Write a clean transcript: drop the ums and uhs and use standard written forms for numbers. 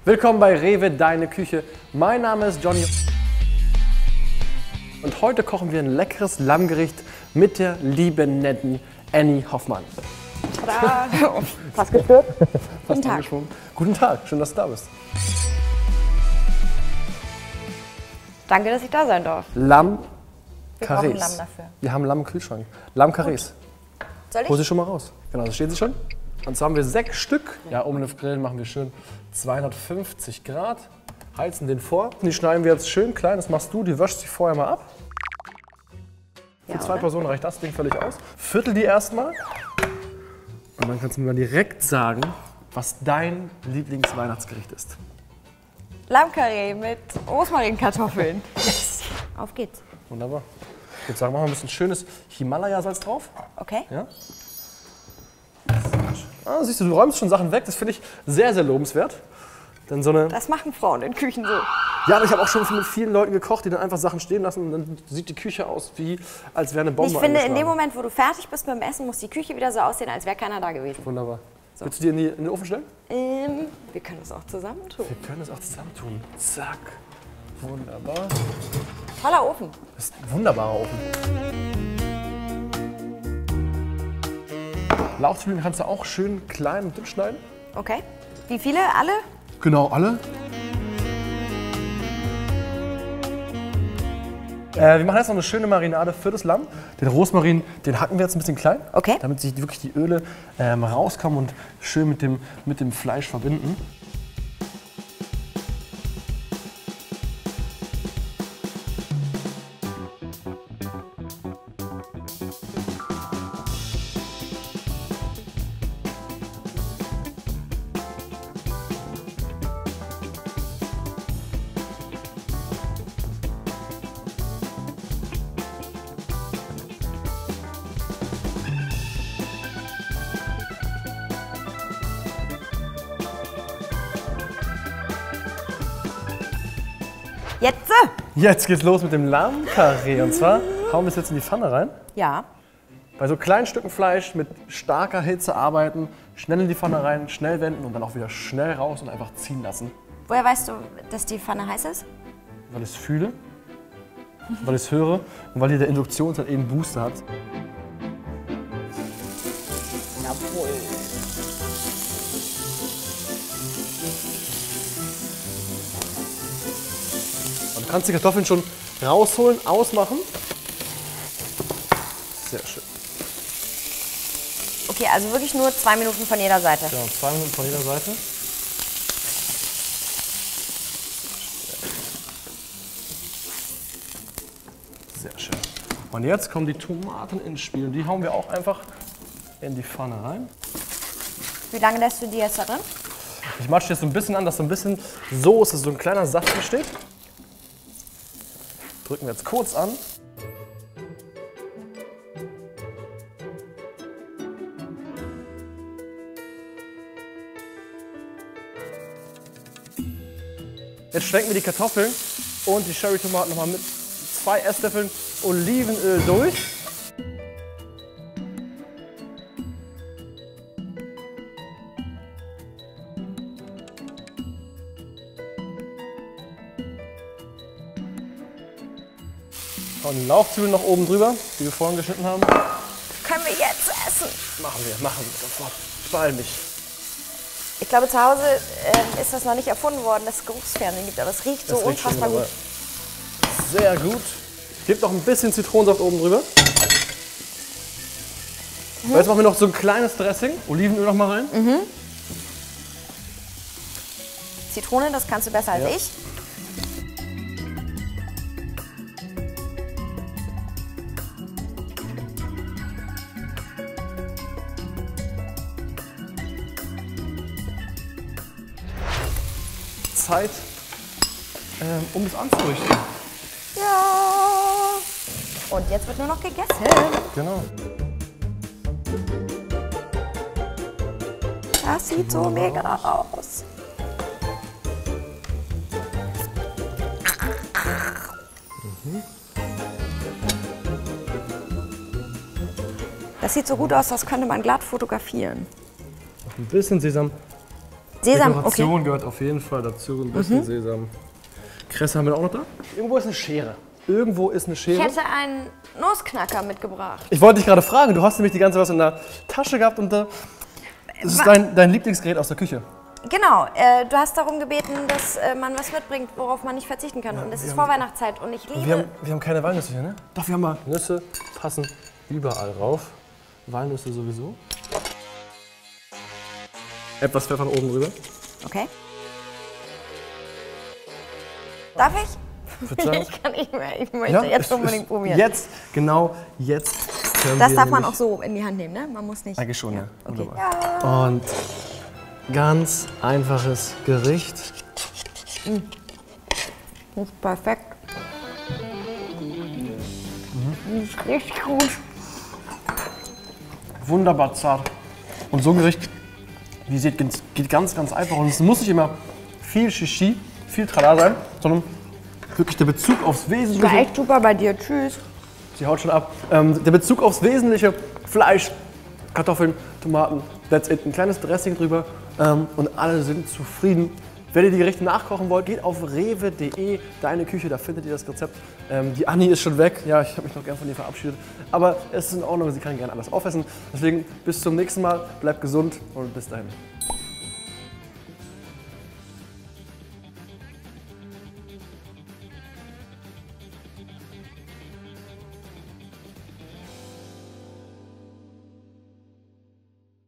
Willkommen bei Rewe, deine Küche. Mein Name ist Johnny und heute kochen wir ein leckeres Lammgericht mit der lieben, netten Annie Hoffmann. Tada! Fast gestört. Guten Tag. Guten Tag, schön, dass du da bist. Danke, dass ich da sein darf. Lamm Wir brauchen Karrees. Lamm dafür. Wir haben Lamm im Kühlschrank. Lamm Karrees. Soll ich? Hol sie schon mal raus. Genau, da stehen sie schon. Und zwar haben wir 6 Stück. Ja, oben auf Grill machen wir schön 250 Grad. Heizen den vor. Die schneiden wir jetzt schön klein. Das machst du. Die wäschst sie vorher mal ab. Für Ja, 2 oder? Personen reicht das Ding völlig aus. Viertel die erstmal. Und dann kannst du mir mal direkt sagen, was dein Lieblingsweihnachtsgericht ist. Lammkarree mit Rosmarinkartoffeln. Yes. Auf geht's. Wunderbar. Ich würde sagen, machen wir ein bisschen schönes Himalaya-Salz drauf. Okay. Ja? Ah, siehst du, du räumst schon Sachen weg. Das finde ich sehr, sehr lobenswert. Denn so eine Das machen Frauen in Küchen so. Ja, aber ich habe auch schon mit vielen Leuten gekocht, die dann einfach Sachen stehen lassen und dann sieht die Küche aus, wie als wäre eine Bombe Ich finde, in eingeschlagen. dem Moment, wo du fertig bist mit dem Essen, muss die Küche wieder so aussehen, als wäre keiner da gewesen. Wunderbar. Willst du die in den Ofen stellen? Wir können das auch zusammen tun. Wir können das auch zusammen tun. Zack. Wunderbar. Toller Ofen. Das ist ein wunderbarer Ofen. Lauchzwiebeln kannst du auch schön klein und dünn schneiden. Okay. Wie viele? Alle? Genau, alle. Wir machen jetzt noch eine schöne Marinade für das Lamm. Den Rosmarin, den hacken wir jetzt ein bisschen klein, Okay. damit sich wirklich die Öle rauskommen und schön mit dem Fleisch verbinden. Jetzt? Jetzt geht's los mit dem Lammkarree. Und zwar hauen wir es jetzt in die Pfanne rein. Ja. Bei so kleinen Stücken Fleisch mit starker Hitze arbeiten, schnell in die Pfanne rein, schnell wenden und dann auch wieder schnell raus und einfach ziehen lassen. Woher weißt du, dass die Pfanne heiß ist? Weil ich es fühle, weil ich es höre und weil hier der Induktionsherd eben einen Booster hat. Jawohl. Und du kannst die Kartoffeln schon rausholen, ausmachen. Sehr schön. Okay, also wirklich nur 2 Minuten von jeder Seite. Ja, und 2 Minuten von jeder Seite. Sehr schön. Und jetzt kommen die Tomaten ins Spiel. Und die hauen wir auch einfach in die Pfanne rein. Wie lange lässt du die jetzt da drin? Ich matsche jetzt so ein bisschen an, dass so ein bisschen Soße, so ein kleiner Saft entsteht. Drücken wir jetzt kurz an. Jetzt schwenken wir die Kartoffeln und die Cherry-Tomaten nochmal mit 2 Esslöffeln Olivenöl durch. Und die Lauchzwiebeln noch oben drüber, die wir vorhin geschnitten haben. Können wir jetzt essen? Machen wir sofort. Beeil mich. Ich glaube, zu Hause ist das noch nicht erfunden worden, dass es Geruchsfernsehen gibt, aber es riecht so Das riecht schon unfassbar gut. Sehr gut. Gebt noch ein bisschen Zitronensaft oben drüber. Und jetzt machen wir noch so ein kleines Dressing. Olivenöl noch mal rein. Zitrone, das kannst du besser als Ja. ich. Zeit, um es anzurichten. Ja. Und jetzt wird nur noch gegessen. Genau. Das sieht so mega aus. Das sieht so gut aus, das könnte man glatt fotografieren. Noch ein bisschen Sesam Sesam, Dekoration gehört auf jeden Fall dazu, ein bisschen Sesam. Kresse haben wir auch noch da. Irgendwo ist eine Schere. Irgendwo ist eine Ich Schere. hätte einen Nussknacker mitgebracht. Ich wollte dich gerade fragen, du hast nämlich die ganze Zeit was in der Tasche gehabt und das ist dein Lieblingsgerät aus der Küche. Genau, du hast darum gebeten, dass man was mitbringt, worauf man nicht verzichten kann. Und es ist Vorweihnachtszeit und ich liebe... Wir haben keine Walnüsse hier, ne? Doch, wir haben mal Nüsse, passen überall rauf. Walnüsse sowieso. Etwas Pfeffer von oben drüber. Okay. Darf ich? Würde sagen. Ich kann nicht mehr, ich möchte jetzt unbedingt probieren. Jetzt, genau jetzt können Das wir darf man nämlich- auch so in die Hand nehmen, ne? Man muss nicht... Eigentlich schon, ja. Okay. Wunderbar. Und ganz einfaches Gericht. Das ist perfekt. Das ist richtig gut. Wunderbar zart. Und so ein Gericht, wie ihr seht, geht ganz, ganz einfach. Und es muss nicht immer viel Shishi, viel Tralala sein, sondern wirklich der Bezug aufs War Wesentliche. echt super bei dir. Tschüss. Sie haut schon ab. Der Bezug aufs Wesentliche, Fleisch, Kartoffeln, Tomaten, that's it. Ein kleines Dressing drüber und alle sind zufrieden. Wenn ihr die Gerichte nachkochen wollt, geht auf rewe.de, deine Küche, da findet ihr das Rezept. Die Anni ist schon weg, ja, ich habe mich noch gern von ihr verabschiedet. Aber es ist in Ordnung, sie kann gerne alles aufessen. Deswegen bis zum nächsten Mal, bleibt gesund und bis dahin.